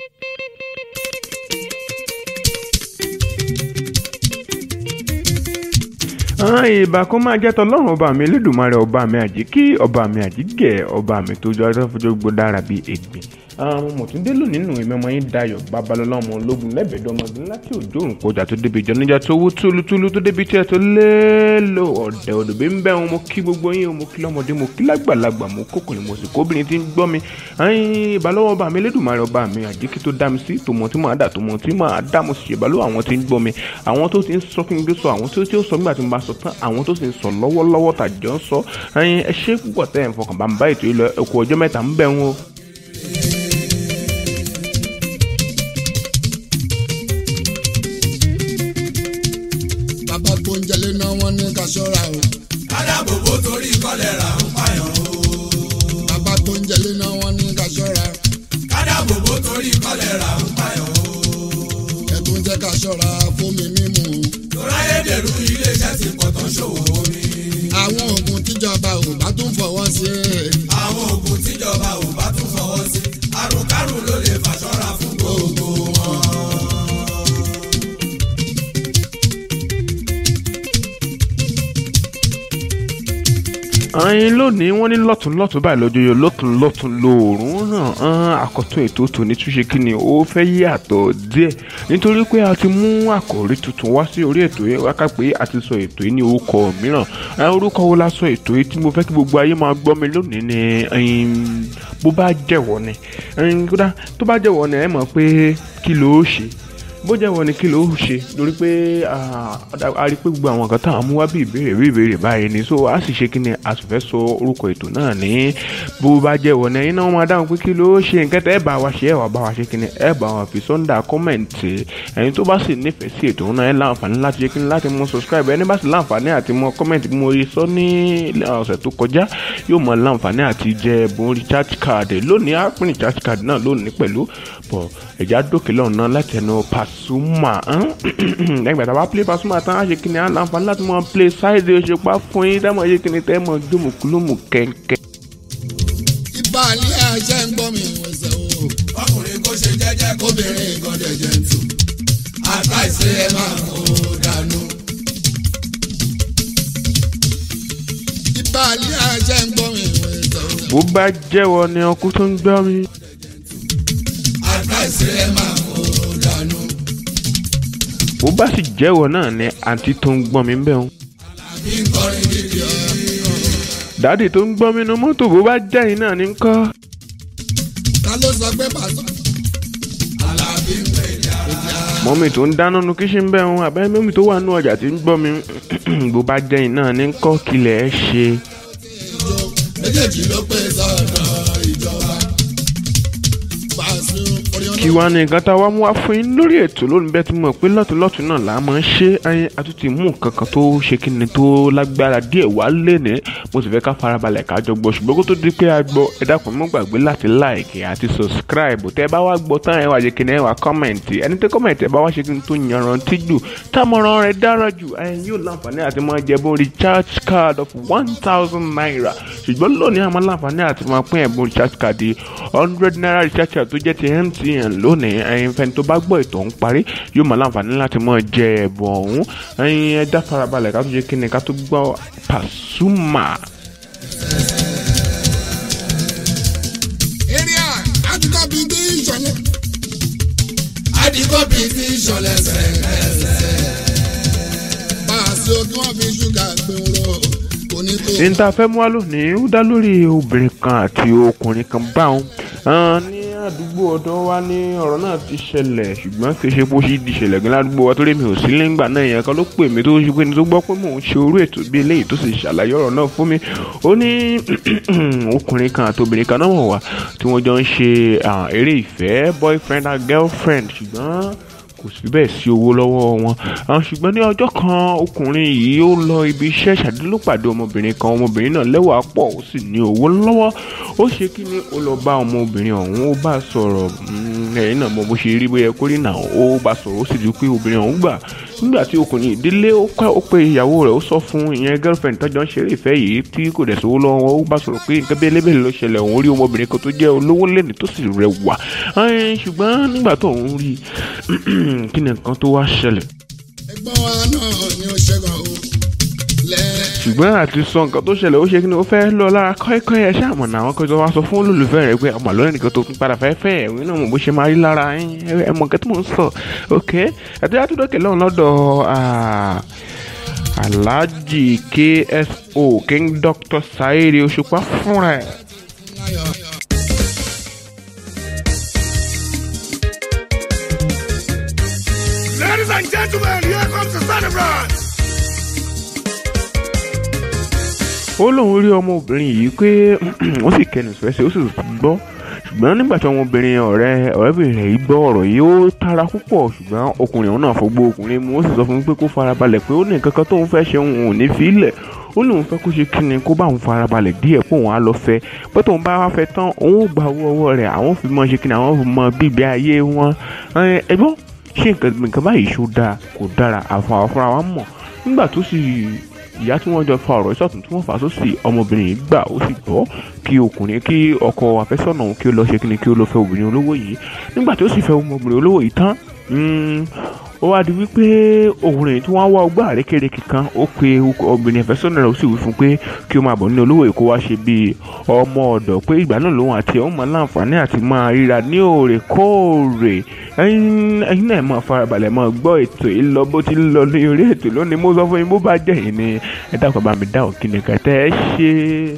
ìbà kó máa jẹ́ tọlọ́run ọba mi Elédùmarè ọba mi àjíkí ọba mi àjígẹ̀ ọba mi tó jọ ọjọ́ fojú gbódára bíi ègbìn. mo tún dé lónìí nínú ìmọ̀ yín Dayọ̀ Babalọ́lá ọmọ ológun lẹ́bẹ̀ẹ́dọ́ ọmọdún láti òjò òrùn kọjá tó débi ìjọ níjà tó wú túlútúlú tó débi tí ẹ tó léèlò ọ̀dẹ̀ òdòbí ń bẹ́ wọn. mo kí gbogbo yín mo kí lọ́mọdé mo kí lágbàlagbà mo kókùnrin mo sì kóbìnrin tí ń gbọ́ mi. ìbálòwọ̀ ọba mi Elédùmarè ọba mi àjíkí tó dá mi sí tòmọ̀ tí màá dà tòmọ̀ tí màá dá mo sì ṣèbálò àwọn tí ń gbọ́ mi àwọn tó ti ń sọ kí n gbé sọ àwọn tó ti ń sọ nígbà tí mo bá sọ tán àwọn tó sì ń sọ lọ́wọ́lọ́wọ́ tàjọ́ ń sọ. ẹ ṣé púpọ̀ tẹ́ ẹ̀ ń fọkàn bá ń bá ètò yìí lọ ẹ̀kọ́ ọjọ́ mẹ́ta ń bẹ̀ wọn o. bàbá tó ń jẹlé náà wọ́n ní ká ṣọ́ra o. kádàbòbò torí kọ́lẹ́rà ń pààyàn o. bàbá tó ń jẹlé náà wọ́n ní ká ṣọ́ra. kádàbòbò torí kọ́lẹ́rà ń pààyàn o. ẹ̀tún jẹ́ ká ṣọ́ra fómi mímu. lọ́ráyédèrú iléeṣẹ́ ti pọ̀ tán ṣòwò omi. àwọn oògùn tíjọba ò bá tún fọwọ́ sí. àwọn oògùn tíjọba ò bá tún fọwọ́ sí. àrùnkárùn ló lè fàṣọ́ra fún gbogbo wọn. lónìí wọ́n ní lọ́tún báyìí lọ́jọ́yọ̀ lọ́tún lóòrùn hàn àkọ́tún ètò tòní túnṣe kí ni ó fẹ́ yàtọ̀ díẹ̀ nítorí pé a ti mú àkòrí tuntun wá sí orí ètò yẹn wákà pé a ti sọ ètò yìí ní orúkọ mìíràn. orúkọ wo la sọ ètò yìí tí mo fẹ́ kí gbogbo ayé máa gbọ́ mi lónìí ni bó bá jẹ́wọ́ ni kódà tó bá jẹ́wọ́ ni ẹ mọ̀ pé kí ló ṣe bó jẹ́ wọ́n ni kí ló ṣe lórí pé a rí pé gbogbo àwọn nǹkan táwọn mú wá bí ìbéèrè báyìí ni so a sì ṣe kí ni a sì fẹ́ sọ orúkọ ètò náà ní bó bá jẹ́ wọ́n ni ẹ̀yin náà wọ́n máa dáhùn pé kí ló ṣe nǹkan tẹ́ ẹ bá wa ṣe ẹ wà bá wa ṣe kí ni ẹ bá wa fi sọ́ndà kọ́mẹ̀ǹtì ẹ̀yin tó bá sì nífẹ̀ẹ́ sí ètò náà ẹ láǹfààní láti ṣe kí ni láti mọ subscribe ẹni bá sì láǹfààní àti mọ kọ́mẹ̀ǹtì bí mo rí sọ ní ọ̀sẹ̀ tó kọjá yóò mọ láǹfààní àti jẹ ẹ̀bùn recharge card lónìí á pín recharge card náà lónìí pẹ̀lú bọ̀ ẹ̀já dókè lọ́nà láti ẹnu Pasuma lẹ́gbẹ̀ẹ́ tá a bá play Pasuma tán á ṣe kí ni á láǹfààní láti mọ play ṣáìdì òṣèpá fún yín tẹ́mọ̀ ṣe kí ni tẹ́mọ̀ gbómùkúlùmù kẹ̀kẹ́. ibà ní àṣẹ ń gbọ́ mi wẹ̀sẹ̀ o. ọkùnrin kò ṣe jẹ́jẹ́ kóbìnrin kan jẹ́jẹ́ ń tù. àtàìsí ẹ máa kó dànù. ibà ní àṣẹ ń gbọ́ mi wẹ̀sẹ̀ o. bó bá jẹ́wọ́ ni ọkú tó ń gbọ́ mi. àtàìsí ẹ máa kó dànù. bó bá sì jẹ́wọ́ náà ni àǹtí tó ń gbọ́n mi ń bẹ̀ wọn. àbí ń kọrin gidi ọ̀. dáàdì tó ń gbọ́n mi nu mọ́tò bó bá jẹ́yìn náà ní kọ́. ta ló sọ pé Pasuma. Alábí ń pè ní ara. mọ́mì tó ń dáná nu kíṣìn bẹ́ẹ̀ wọn àbẹ́ mọ́mì tó wà nù ọjà tí ń gbọ́ mi bó bá jẹ́yìn náà ní kọ́ kílẹ̀ ẹ ṣe. méjèèjì ló pè sọ́dọ̀ ìjọba. kí wá ní nǹkan tá a wá mú wá fún yín lórí ètò lónìí bẹ́ẹ̀ tí mo mọ̀ pé lọ́tún náà là á máa ń ṣe ẹyin àtúntì mú nǹkan kan tó ṣe kí ni tó lágbára díẹ̀ wá lénìí mo sì fẹ́ ká farabalẹ̀ ká jọ gbọ́ ṣùgbọ́n kó tó di pé a gbọ́ ẹ dákun mọ́ gbàgbé láti like àti subscribe tẹ́ ẹ bá wá gbọ́ tán ẹ wá ṣe kí ni ẹ wá comment ẹni tẹ́ comment ẹ bá wá ṣe kí ni tó yanrantí jù támọ̀ràn rẹ̀ dára jù ẹyin yóò láǹfààní àti máa jẹ bó recharge card of 1,000 naira ṣùgbọ́n lónìí àmọ́ láǹfààní àti máa pín ẹ̀bùn recharge card 100 naira recharge card tó jẹ́ ti MTN lónìí ẹyin fẹni tó bá gbọ́ ètò ń parí yóò máa láǹfààní láti máa jẹ ẹ̀bùn ọ̀hún ẹyin ẹ dá farabalẹ̀ ká tó ṣe kí ni ká tó gbọ́ Pasuma. area àdúgbò bíi tí ìṣọ̀lẹ̀. àdìgbò bíi ti ìṣọ̀lẹ̀ sẹ̀kẹ̀sẹ̀. Pàṣẹ kí wọ́n fi ṣúgà gbòòrò kò ní tó. ní ta fẹ́ mú wá lónìí ó dá lórí obìnrin kan àti ọkùnrin kan báwọn ní àdúgbò ọ̀dọ̀ wa ní ọ̀rọ̀ náà ti ṣẹlẹ̀ ṣùgbọ́n kì í ṣe bó ṣe di ṣẹlẹ̀ gan ládùúgbò wa torí mi ò sí lẹ́ngbà náà yẹn kan ló pè mí tó ṣe pé ní tó gbọ́ pé mò ń ṣe orú ètò bí eléyìí tó sì ṣàlàyé ọ̀rọ̀ náà fún mi ó ní ọkùnrin kan àti obìnrin kan náà wọ̀ wá tí wọ́n jọ ń ṣe eré ìfẹ́ boyfriend and girlfriend ṣùgbọ́n kò sí bẹ́ẹ̀ sí owó lọ́wọ́ wọn ṣùgbọ́n ní ọjọ́ kan ọkùnrin yìí ó lọ ibi iṣẹ́ ṣàdédé pàdé ọmọbìnrin kan ọmọbìnrin náà lẹ́wà pọ̀ ó sì ní owó lọ́wọ́ ó ṣe kí ni ó lọ bá ọmọbìnrin ọ̀hún ó bá sọ̀rọ̀ ẹ̀yìn náà mọ̀ bó ṣe rí bóyá kórè náà ó bá sọ̀rọ̀ ó sì di pé obìnrin ọ̀hún gbà nígbà tí ọkùnrin ìdílé ó pe ìyàwó rẹ̀ ó sọ fún ìyẹn girlfriend tọ́jọ́ ń ṣeré ìfẹ́ yìí tí kò dẹ̀ sówó lọ́wọ́ ó bá sọ̀rọ̀ pé nǹkan bí ẹlẹ́bẹ̀rẹ̀ ló ṣẹlẹ̀ òun rí ọmọbìnrin kan tó jẹ́ olówó lẹ́ni tó sì rẹwà ṣùgbọ́n nígbà tó òun rí kí ni nǹkan tó wá ṣẹlẹ̀. ẹ̀gbọ́n wa náà ni ó ṣẹ́gun o ṣùgbọ́n àti sọ nǹkan tó ṣẹlẹ̀ ó ṣe kí ni ó fẹ́ lọ lára kọ́ẹ́kọ́ ẹ̀ ṣàmọ̀nà àwọn kan tó wá sọ fún olólùfẹ́ rẹ̀ pé ọmọ àlọ́ nìkan tó tún padà fẹ́ fẹ́ ẹ̀wìn náà mọ̀ bó ṣe máa rí lára ẹ̀ mọ̀ nǹkan tí mò ń sọ ok àti àtúndọ̀kẹ́ lọ́hùn lọ́dọ̀ Alhaji KSO King Dr. Saheed Òṣùpá fúnra ẹ̀. Ladies and gentlemen, here comes the celebrant. ó lóun rí ọmọbìnrin yìí pé wọ́n sì kẹnu ìfẹsẹ̀ ó sì gbọ́ ṣùgbọ́n nígbà tí ọmọbìnrin ọ̀rẹ́bìnrin rẹ̀ yìí gbọ́ ọ̀rọ̀ yìí ó tara púpọ̀ ṣùgbọ́n ọkùnrin ọ̀hún náà fọgbó ọkùnrin mu ó sì sọ fún mi pé kó farabalẹ̀ pé ó ní nǹkan kan tóun fẹ́ ṣe òun ò ní fi ilẹ̀ ó lóun fẹ́ kó ṣe kí ni kó bá òun farabalẹ̀ díẹ̀ pé òun á lọ fẹ́ pé tóun bá wá fẹ́ tán òun ó gba owó ọwọ́ rẹ̀ àwọn fi mọ ṣe kí ni àwọn fi mọ bíbí ayé wọn ẹ̀gbọ́n ṣé nǹkan báyìí ṣó dáa kò dára àfọwọ́ fúnra wa mọ̀ nígbà tó sì ìyá tí wọ́n jọ fa ọ̀rọ̀ ìsọ̀tún tí wọ́n fà sósì ọmọbìnrin yìí gbà ó sì gbọ́ kí ọkọ àfẹ́sọ́nà òun kí ó lọ ṣe kíni kí ó lọ fẹ́ obìnrin olówó yìí nígbà tí ó sì fẹ́ ọmọbìnrin olówó yìí tán ó wá di wípé òwúrẹ̀ tí wọ́n wá ọgbà àrékèrèkè kan ó pe obìnrin àfẹ́sọ́nà rẹ̀ ó sì wí fún pé kí ó máa bọ̀ nínú olówó yìí kó wá ṣe bíi ọmọ ọ̀dọ̀ pé ìgbà náà lòun àti ọmọ láǹfààní àti máa ríra ní òrèkóòrè ẹ̀yin náà máa farabalẹ̀ máa gbọ́ ètò yìí lọ bó ti ń lọ ní orí ètò lónìí mo sọ fún yín bó bá jẹ́ yìí ni ẹ dákun bá mi dá òkè nìkan tẹ́ ẹ ṣe.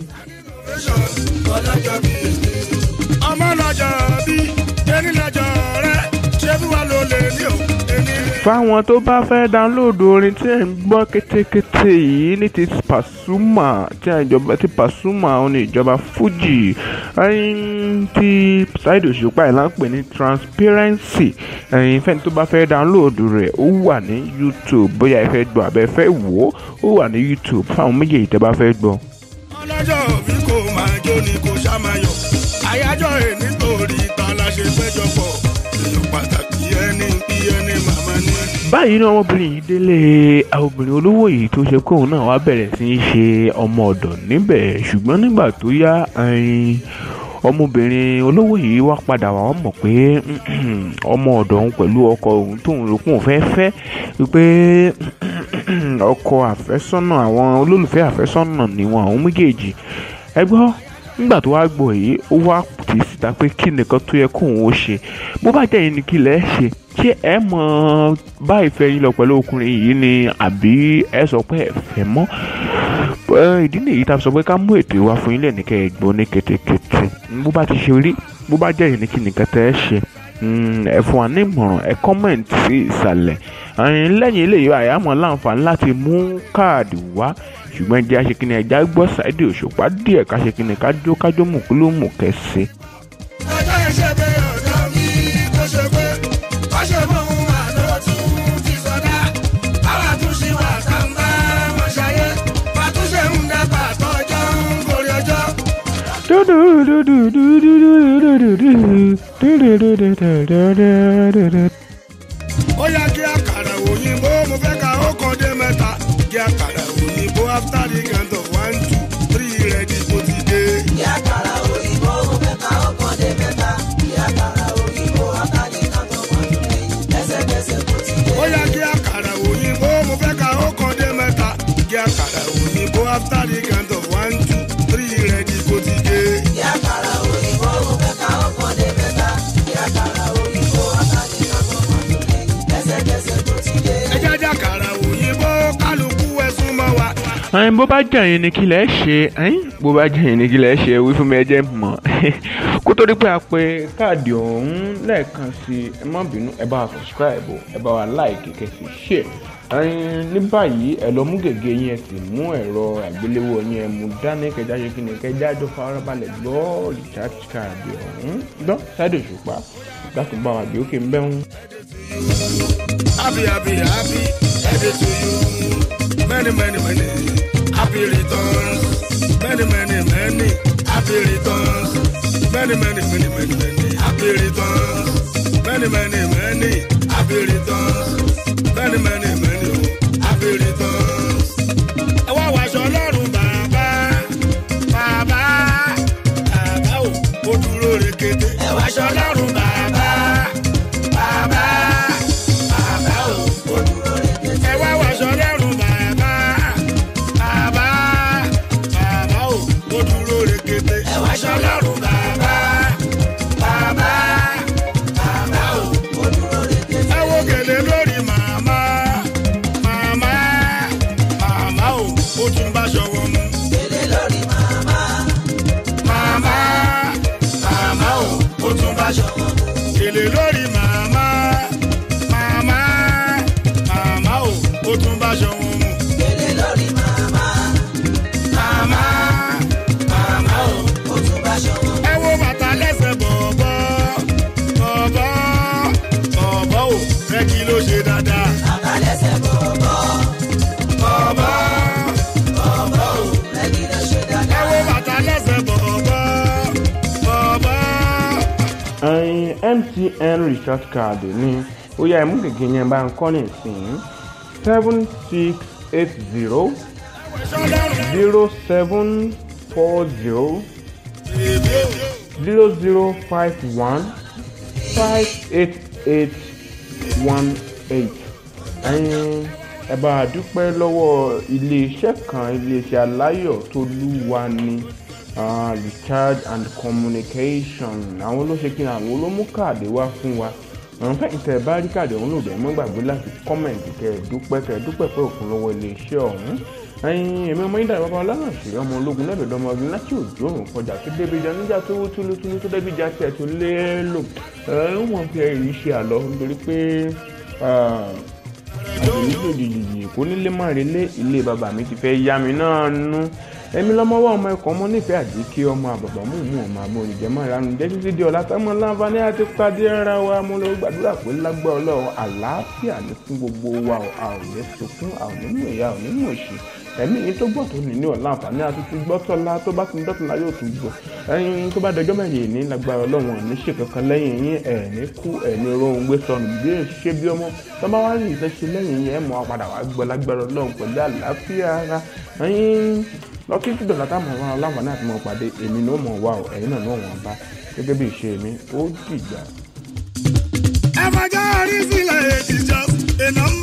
ọmọ lọ́jọ́ bí ẹni lọ́jọ́ rẹ ṣé bí wàá lò lè ní o. fáwọn tó bá fẹ́ dáńlóòdù orin tí ẹ̀ ń gbọ́ kétékété yìí ní ti Pasuma tí Pasuma ní ìjọba Fuji tí Saheed Òṣùpá yìí là ń pè ní Transparency fẹ́ni tó bá fẹ́ dáńlóòdù rẹ̀ ó wà ní YouTube bóyá ẹ fẹ́ gbọ́ àbẹ́ fẹ́ wò ó wà ní YouTube fáwọn méjèèjì tẹ́ bá fẹ́ gbọ́. ọlọ́jọ́ bí kò máa jó ni kò ṣá máa yọ àyájọ́ ẹ̀ nítorí ta la ṣe péjọ pọ̀ èèyàn pàtàkì ẹni bí ẹni màmá ní. báyìí ní ọmọbìnrin yìí délé obìnrin olówó yìí tó ṣe kóun náà wá bẹ̀rẹ̀ sí í ṣe ọmọ ọ̀dọ̀ níbẹ̀ ṣùgbọ́n nígbà tó yá ọmọbìnrin olówó yìí wá padà wá mọ̀ pé ọmọ ọ̀dọ̀ òun pẹ̀lú ọkọ òun tóun rò pé òun fẹ́ wípé ọkọ àfẹ́sọ́nà àwọn olólùfẹ́ àfẹ́sọ́nà ni wọn àwọn méjèèjì ẹ gbọ́ nígbà tó wá gbọ́ yìí ó wá tì í síta pé kí nìkan tó yẹ kóun ó ṣe bó bá jẹ́ yín ni kí lẹ́ ṣe ṣé ẹ mọ̀ bá ìfẹ́ yín lọ pẹ̀lú ọkùnrin yìí ni àbí ẹ sọ pé ẹ fẹ́ mọ́ ìdí nìyí tá a sọ pé ká mú ètò ìwà fún yín lẹ́nu kẹ́ ẹ gbọ́ ní kétékété bó bá ti ṣe rí bó bá jẹ́ yín ni kí nìkan tẹ́ ẹ ṣe ẹ fún wa ní ìmọ̀ràn ẹ kọ́mẹ̀ntì sí ìsàlẹ̀ lẹ́yìn eléyìí àyàmọ̀ láǹfààní láti mú káàdì wá ṣùgbọ́n ẹjẹ́ aṣèkínní ẹja gbọ́ Saheed Òṣùpá díẹ̀ káṣèkínní kájó mùkúlùmù kẹsì. ọjọ́ ìṣe pé ọ̀dọ́ mi kò ṣe pé wọ́n ṣe mọ́ ohun àlọ́ tún ti sọdá àwọn àtúnṣe wà sáńbà wọn ṣayé fàtúnṣe ń dàgbà tọ́jọ́ ń gorí ọjọ́. ó yá kí àkàrà òyìnbó mo fẹ́ ka ó kàn dé mẹ́ta kí àkàrà òyìnbó after the count of 1 2 3 ready kò ti dé. kí àkàrà òyìnbó mo fẹ́ ka ó kàn dé mẹ́ta kí àkàrà òyìnbó after the count of 1 2 3 lẹ́sẹ̀kẹsẹ̀ kò ti dé. ó yá kí àkàrà òyìnbó mo fẹ́ ka ó kàn dé mẹ́ta kí àkàrà òyìnbó after the count of 1 2 3 ready kò ti dé. kí àkàrà òyìnbó mo fẹ́ ka ó kàn dé mẹ́ta kí àkàrà òyìnbó after the count of 1 2 3 lẹ́sẹ̀kẹsẹ̀ kò ti dé. ẹ jẹ́ jẹ́ àkàrà òyìnbó kálukú ẹ̀sùn mọ́ wa. bó bá jẹ́ yín ni kí lẹ́ ṣe bó bá jẹ́ yín ni kí lẹ́ ṣe wí fún mi ẹ jẹ́ mọ̀ kó tó di pé a pe káàdì ọ̀hún lẹ́ẹ̀kan sí ẹ má bínú ẹ bá wa subscribe ẹ bá wa like kẹsì share ní báyìí ẹ lọ mú gègé yín ẹ sì mú ẹ̀rọ àgbéléwò yín ẹ mú dání kẹjá ṣe kí ni kẹjá jọ farabalẹ̀ gbọ́ recharge card ọ̀hún gbọ́ Saheed Òṣùpá gbàtún bá wa gbé òkè ń bẹ́hùn. happy birthday to you many happy returns many happy returns many happy returns many happy returns many happy returns. ẹ wá wàṣọ ọlọ́run bàbá ò ó dúró rekete. ẹ wàṣọ ọlọ́run bàbá ò ó dúró rekete. ẹ wá wàṣọ ọlọ́run bàbá ò ó dúró rekete. ẹ wàṣọ ọlọ́run bàbá ò ó dúró rekete. ẹ wo gèlè lórí màmá ò ó tún bá ṣọwọ́ mu. Gèlè lórí màmá ò ó tún bá ṣọwọ́ mu. Gèlè lórí màmá ò ó tún bá ṣọwọ́ mu. gèlè lórí màmá ò ó tún bá ṣọwọ́. ẹ wo bàtà lẹ́sẹ̀ bọ̀bọ̀ ò rẹ́gí ló ṣe dáadáa. Àkàlẹ́sẹ̀ bọ̀bọ̀ ò rẹ́gí ló ṣe ẹ dáadáa. wo bàtà lẹ́sẹ̀ bọ̀bọ̀. MTN recharge card ní ó yá ẹ̀mú gègé yẹn bá ń kọ́ ní ìsìn 7680 0740 0051 58818. Ẹ bá a dúpẹ́ lọ́wọ́ iléeṣẹ́ kan, iléeṣẹ́ aláyọ̀ tó lúwa ní recharge and communication. Àwọn ló ṣe kí ni àwọn ló mú káàdì wá fún wa. Àwọn fẹ́yìn tẹ́ ẹ bá rí káàdì ọ̀hún lòdì mọ́ gbàgbé láti kọ́mẹ̀ntì kẹ́ ẹ dúpẹ́ pé òkun lọ́wọ́ iléeṣẹ́ ọ̀hún. Èmi ọmọ yín dàbí bàbá ọlọ́runṣe ọmọ ológun lẹ́bẹ̀ẹ́dọ́ ọmọ ọdún láti òjò òrùn kọjá tó débìjà níjà tó wú túlútúlú tó débìjà tí ẹ tó lé lò. Wọ́n fi ẹ̀rí ṣe àlọ́ nítorí pé àdéhùn kò nílé má relé ilé bàbá mi ti fẹ́ yá mi náà nú. Èmi lọ́mọ wá ọmọ ẹ̀kọ́ ọmọ nífẹ̀ẹ́ àdíkí ọmọ àbàbà mú ọmọ àmọ́ olùjẹ́ máa ránu jẹ́ títí di ọ̀la tọ́mọ láǹfààní àti pàdé ara wa mo lọ gbàdúrà pé lágbá ọlọ́run àlàáfíà ní fún gbogbo wa a ò ní sunkún a ò ní mú ìyá ò ní mú òṣì ẹ̀mí yìí tó gbọ́ tó ní ní ọ̀la àǹfààní àti ti gbọ́ tọ́lá tó bá ti ń dọ́tun láyé òtún gbọ́ ẹ̀yin tó bá dọjọ́ mẹ́rin ní lágbára ọlọ́run ní ṣe kankan lẹ́yìn yín ẹ̀ẹ́ní kú ẹ̀ẹ́ní rohun gbé sọnù bí ṣe bí ọmọ tó bá wá rí ìfẹ́ ṣe lẹ́yìn yín ẹ̀ mọ́ padà wá gbọ́ lágbára ọlọ́run pẹ̀lú àlàáfíà ara ẹ̀yin lọ́kí tí dọ̀là táwọn ọmọ aláǹfààní àti mọ̀ pàdé èmi náà mọ̀ wá o ẹ̀yin náà wọ́n bá gẹ́gẹ́ bí ìṣe mi ó dìgbà. ẹ máa já orí sílẹ̀ èjì jọ èèyàn